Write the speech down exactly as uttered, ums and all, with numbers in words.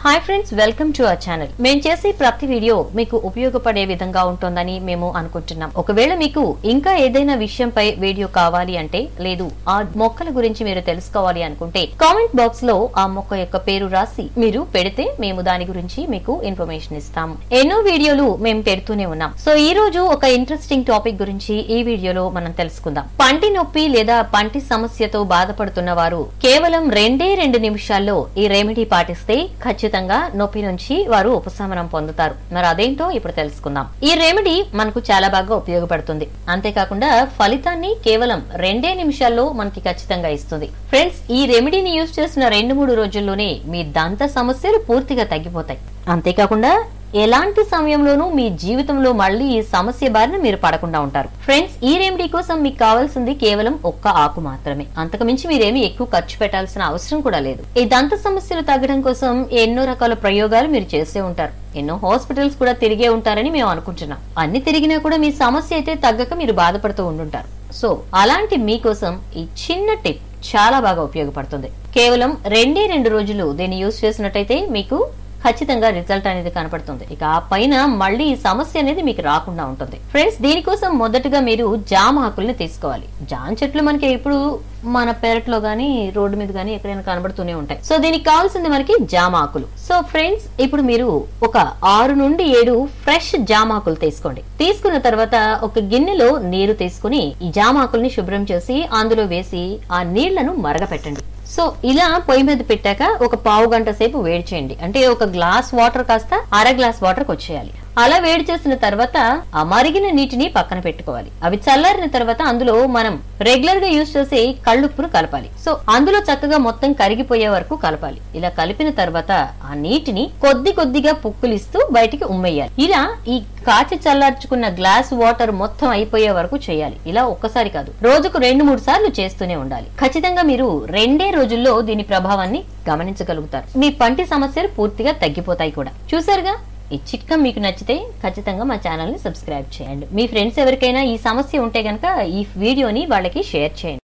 Hi friends, welcome to our channel. మేము చేసే ప్రతి వీడియో మీకు ఉపయోగపడే విధంగా ఉంటుందని మేము అనుకుంటున్నాం. ఒకవేళ మీకు ఇంకా ఏదైనా విషయంపై వీడియో కావాలి అంటే, లేదు ఆ మొక్కల గురించి మీరు తెలుసుకోవాలి అనుకుంటే కామెంట్ బాక్స్ లో ఆ మొక్క యొక్క పేరు రాసి మీరు పెడితే మేము దాని గురించి మీకు ఇన్ఫర్మేషన్ ఇస్తాము. ఎన్నో వీడియోలు మేము పెడుతూనే ఉన్నాం. సో ఈ రోజు ఒక ఇంట్రెస్టింగ్ టాపిక్ గురించి ఈ వీడియోలో మనం తెలుసుకుందాం. పంటి నొప్పి లేదా పంటి సమస్యతో బాధపడుతున్న వారు కేవలం రెండే రెండు నిమిషాల్లో ఈ రెమెడీ పాటిస్తే ఖచ్చితంగా నొప్పి నుంచి వారు ఉపశమనం పొందుతారు. మరి అదేంటో ఇప్పుడు తెలుసుకుందాం. ఈ రెమెడీ మనకు చాలా బాగా ఉపయోగపడుతుంది. అంతేకాకుండా ఫలితాన్ని కేవలం రెండే నిమిషాల్లో మనకి ఖచ్చితంగా ఇస్తుంది. ఫ్రెండ్స్, ఈ రెమెడీని యూజ్ చేసిన రెండు మూడు రోజుల్లోనే మీ దంత సమస్యలు పూర్తిగా తగ్గిపోతాయి. అంతేకాకుండా ఎలాంటి సమయంలోనూ మీ జీవితంలో మళ్లీ ఈ సమస్య బారిన మీరు పడకుండా ఉంటారు. ఫ్రెండ్స్, ఈ రెమెడీ కోసం మీకు కావాల్సింది కేవలం ఒక్క ఆకు మాత్రమే. అంతకుమించి మీరేమీ ఎక్కువ ఖర్చు పెట్టాల్సిన అవసరం కూడా లేదు. ఈ దంత సమస్యలు తగ్గడం కోసం ఎన్నో రకాల ప్రయోగాలు మీరు చేసే ఉంటారు. ఎన్నో హాస్పిటల్స్ కూడా తిరిగే ఉంటారని మేము అనుకుంటున్నాం. అన్ని తిరిగినా కూడా మీ సమస్య అయితే తగ్గక మీరు బాధపడుతూ ఉండుంటారు. సో అలాంటి మీకోసం ఈ చిన్న టిప్ చాలా బాగా ఉపయోగపడుతుంది. కేవలం రెండే రెండు రోజులు దీన్ని యూజ్ చేసినట్టయితే మీకు ఖచ్చితంగా రిజల్ట్ అనేది కనపడుతుంది. ఇక ఆ పైన మళ్ళీ ఈ సమస్య అనేది మీకు రాకుండా ఉంటుంది. ఫ్రెండ్స్, దీనికోసం మొదటగా మీరు జామ ఆకుల్ని తీసుకోవాలి. జామ చెట్లు మనకి ఇప్పుడు మన పెరట్లో గానీ రోడ్డు మీద గానీ ఎక్కడైనా కనబడుతూనే ఉంటాయి. సో దీనికి కావాల్సింది మనకి జామ ఆకులు. సో ఫ్రెండ్స్, ఇప్పుడు మీరు ఒక ఆరు నుండి ఏడు ఫ్రెష్ జామ ఆకులు తీసుకోండి. తీసుకున్న తర్వాత ఒక గిన్నెలో నీరు తీసుకుని ఈ జామ ఆకుల్ని శుభ్రం చేసి అందులో వేసి ఆ నీళ్లను మరగపెట్టండి. సో ఇలా పొయ్యి మీద పెట్టాక ఒక పావు గంట సేపు వేడి చేయండి. అంటే ఒక గ్లాస్ వాటర్ కాస్త అర గ్లాస్ వాటర్ వచ్చేయాలి. అలా వేడి చేసిన తర్వాత ఆ మరిగిన నీటిని పక్కన పెట్టుకోవాలి. అవి చల్లారిన తర్వాత అందులో మనం రెగ్యులర్ గా యూజ్ చేసే కళ్ళుప్పును కలపాలి. సో అందులో చక్కగా మొత్తం కరిగిపోయే వరకు కలపాలి. ఇలా కలిపిన తర్వాత ఆ నీటిని కొద్ది కొద్దిగా పుక్కులిస్తూ బయటికి ఉమ్మేయాలి. ఇలా ఈ కాచి చల్లార్చుకున్న గ్లాస్ వాటర్ మొత్తం అయిపోయే వరకు చేయాలి. ఇలా ఒక్కసారి కాదు, రోజుకు రెండు మూడు సార్లు చేస్తూనే ఉండాలి. ఖచ్చితంగా మీరు రెండే రోజుల్లో దీని ప్రభావాన్ని గమనించగలుగుతారు. మీ పంటి సమస్యలు పూర్తిగా తగ్గిపోతాయి కూడా. చూసారుగా, ఈ చిట్కా మీకు నచ్చితే ఖచ్చితంగా మా ఛానల్ ని సబ్స్క్రైబ్ చేయండి. మీ ఫ్రెండ్స్ ఎవరికైనా ఈ సమస్య ఉంటే గనక ఈ వీడియోని వాళ్ళకి షేర్ చేయండి.